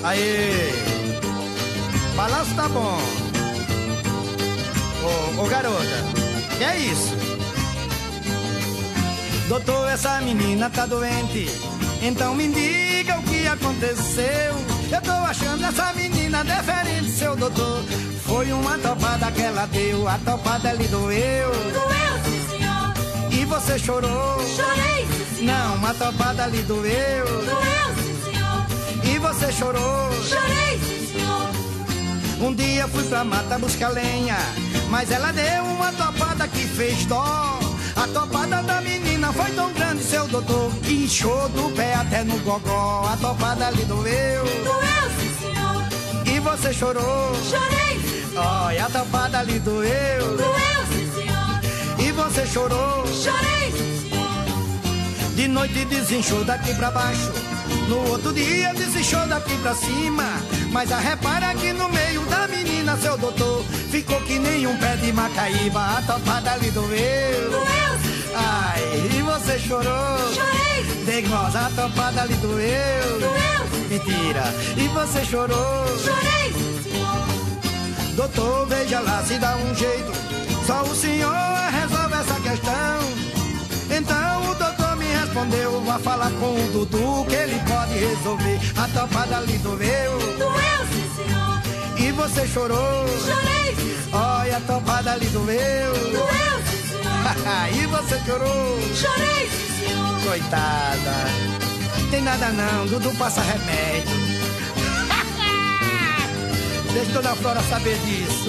Aê! Balanço tá bom. Ô garota, que é isso? Doutor, essa menina tá doente, então me diga o que aconteceu. Eu tô achando essa menina diferente, seu doutor. Foi uma topada que ela deu, a topada lhe doeu. Doeu, sim, senhor. E você chorou? Chorei, sim, senhor. Não, uma topada lhe doeu. Doeu, sim, senhor. E você chorou? Chorei, sim, senhor. Um dia fui pra mata buscar lenha, mas ela deu uma topada que fez dó. A topada da menina foi tão grande, seu doutor, que inchou do pé até no gogó. A topada lhe doeu. Doeu, sim, senhor. E você chorou? Chorei, sim, senhor. Olha, a topada lhe doeu. Doeu, sim, senhor. E você chorou? Chorei, sim, senhor. De noite desinchou daqui pra baixo, no outro dia desinchou daqui pra cima. Mas a repara que no meio da menina, seu doutor, ficou que nem um pé de macaíba. A topada lhe doeu. Doeu, sim, senhor. Ai, e você chorou? Chorei, sim, senhor. Dengosa, a topada lhe doeu. Doeu, sim, senhor. Mentira, e você chorou? Chorei, sim, senhor. Doutor, veja lá se dá um jeito, só o senhor resolve essa questão. Então o doutor me respondeu, vá falar com o Dudu que ele pode resolver. A topada lhe doeu. Doeu, sim, senhor. E você chorou? Chorei, sim, senhor. Olha, a topada lhe doeu. Doeu, sim, senhor. E você chorou? Chorei, sim, senhor. Coitada, tem nada não, Dudu passa remédio. Deixa Dona Flora saber disso.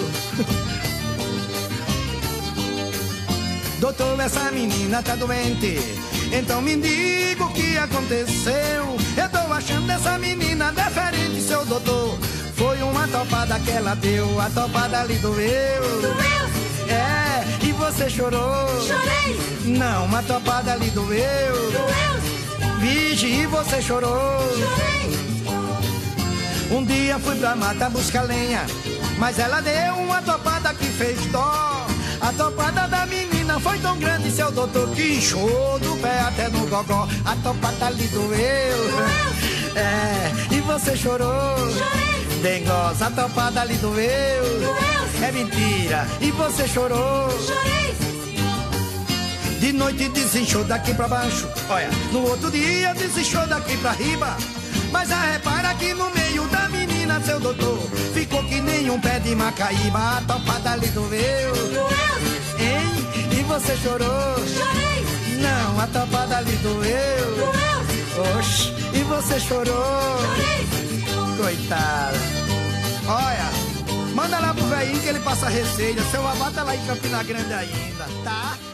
Doutor, essa menina tá doente, então me diga o que aconteceu. Eu tô achando essa menina diferente, seu doutor. Foi uma topada que ela deu, a topada lhe doeu. Doeu, sim, senhor. É, e você chorou? Chorei, sim, senhor. Não, uma topada lhe doeu. Doeu, sim, senhor. Vige, e você chorou? Chorei, sim, senhor. Um dia fui pra mata buscar lenha, mas ela deu uma topada que fez dó. A topada da menina foi tão grande, seu doutor, que inchou do pé até no gogó. A topada lhe doeu. É, e você chorou? Chorei. Dengosa, a topada lhe doeu. Doeu. É mentira, e você chorou? Chorei, sim, senhor. De noite desinchou daqui pra baixo, olha, no outro dia desinchou daqui pra riba. Mas a repara que no meio da menina, seu doutor, ficou que nem um pé de macaíba. A topada lhe doeu. Doeu, sim, Hein? E você chorou? chorei. Não, a topada lhe doeu. Doeu, sim, Oxe, e você chorou? chorei, sim, senhor. Coitada. Olha, manda lá pro velhinho que ele passa receita. Seu avó tá lá em Campina Grande ainda, tá?